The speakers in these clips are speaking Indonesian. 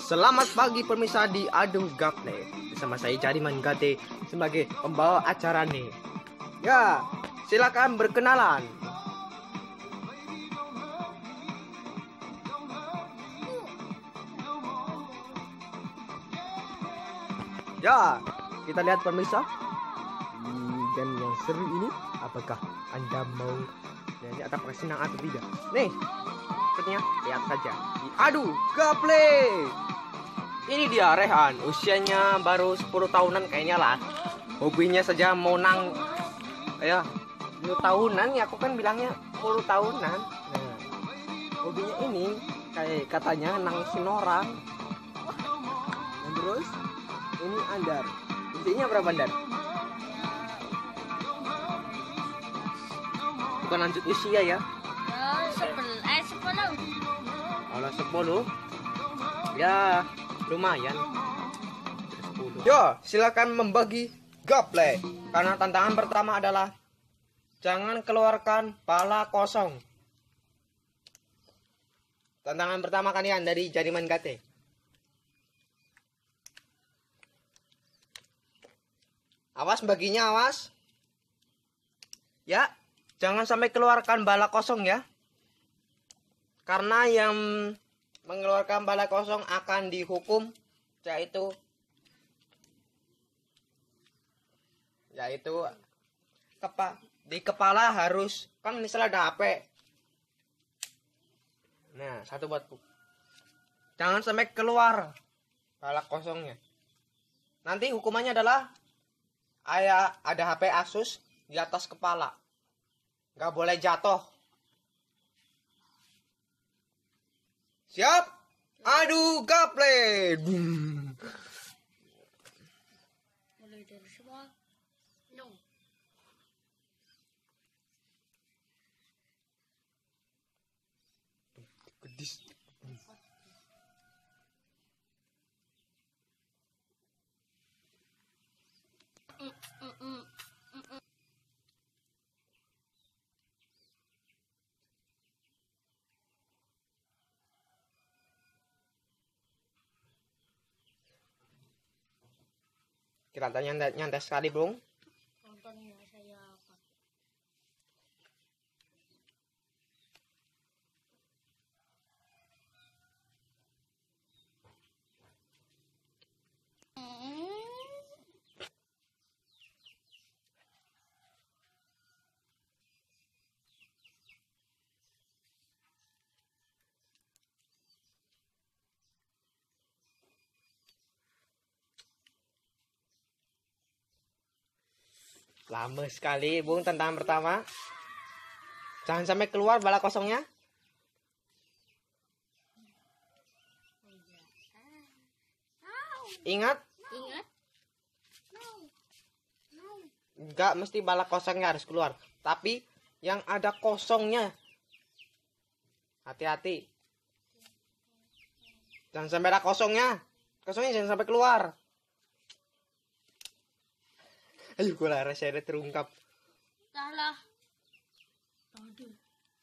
Selamat pagi pemirsa di Adu Gaple. Bersama saya Jariman Gate sebagai pembawa acara nih. Ya, silakan berkenalan. Ya, kita lihat pemirsa. Di game yang seru ini, apakah Anda mau diajak bersenang atau tidak? Nih, sepertinya lihat saja. Adu Gaple. Ini dia Rehan, usianya baru 10 tahunan kayaknya lah. Hobinya saja mau ya 10 tahunan ya, aku kan bilangnya 10 tahunan. Nah, hobinya ini kayak katanya nangisin orang. Dan terus ini Andar. Usianya berapa Andar? Bukan lanjut usia ya. 10. Kalau 10 ya lumayan. 10. Yo, silakan membagi gaple. Karena tantangan pertama adalah jangan keluarkan pala kosong. Tantangan pertama kalian dari Jariman Gate. Awas baginya, awas. Ya, jangan sampai keluarkan bala kosong ya. Karena yang mengeluarkan bala kosong akan dihukum yaitu di kepala harus, kan misalnya ada HP. Nah, satu buatku. Jangan sampai keluar bala kosongnya. Nanti hukumannya adalah ada HP Asus di atas kepala. Nggak boleh jatuh. Siap? Adu gaple. Mulai dari semua. No. Gedis. Kelihatannya nyantai sekali, Bung. Nontonnya saya apa? Lama sekali, Bung, tantangan pertama. Jangan sampai keluar bala kosongnya. Ingat, Ingat? nggak mesti bala kosongnya harus keluar. Tapi yang ada kosongnya. Hati-hati. Jangan sampai ada kosongnya. Kosongnya jangan sampai keluar. Ayo, gue lah rasanya terungkap. Salah. Aduh.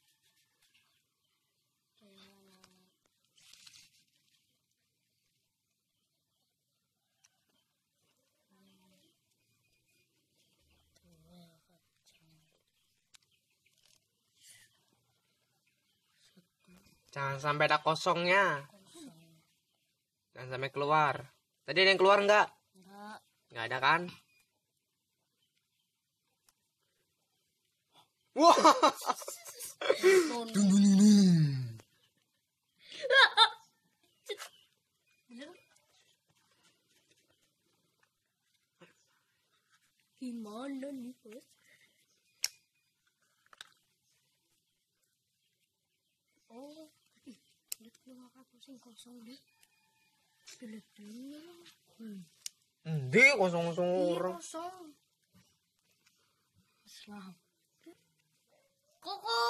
Jangan sampai ada kosongnya. Jangan sampai keluar. Tadi ada yang keluar nggak? Enggak. Nggak ada kan? Wah. Gimana nih, Bos? Oh, lihat keluar apa sih kosong deh. Lihat. Endi kosong-kosong orang. Kosong. Islam. Koko.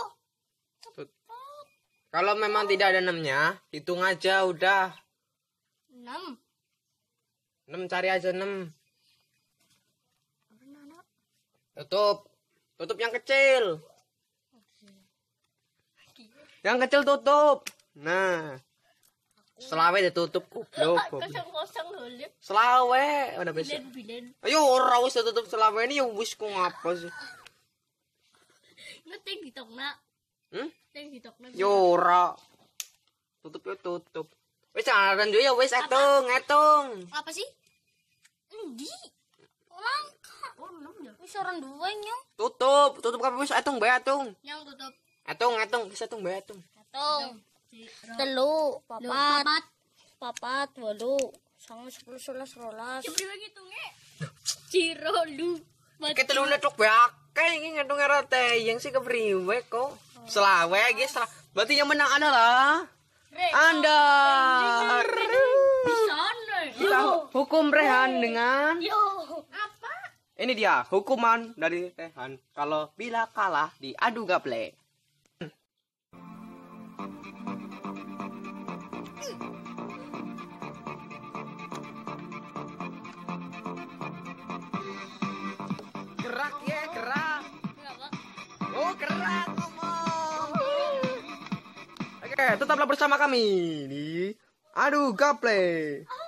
Kalau memang tidak ada 6-nya, hitung aja udah. 6. 6 cari aja 6. Apa nak? Tutup. Tutup yang kecil. Yang kecil tutup. Nah. Selawe ditutup goblok. Kosong-kosong lho, Lip. Selawe, udah besok. Bilen-bilen. Ayo ora wis tutup selawe ini ya wis kok ngapa sih? Ngeting ditokna. Ting ditokna. Yo ora. Tutup yo tutup. Wis aran yo ya wis etung. Apa sih? Endi? Langka. Oh, ya. Wis orang dua nyong. Tutup kabeh wis etung bae etung. Nyong tutup. Etung wis etung bae etung. Etung. Telu, papat, 8, 8, 9, 10, 11, 12. Coba gitu nge. Ciro lu. Kita lu netok bae akeh iki ngitung era teyeng sih kepriwe kok. Selawe guys. Berarti yang menang adalah Anda. Di sana. Kita hukum Rehan dengan Yo. Apa? ini dia hukuman dari Rehan kalau bila kalah di adu gaple. Gerak ya, gerak. Kenapa? Oh, gerak ngomong. Oke, tetaplah bersama kami di adu gaple.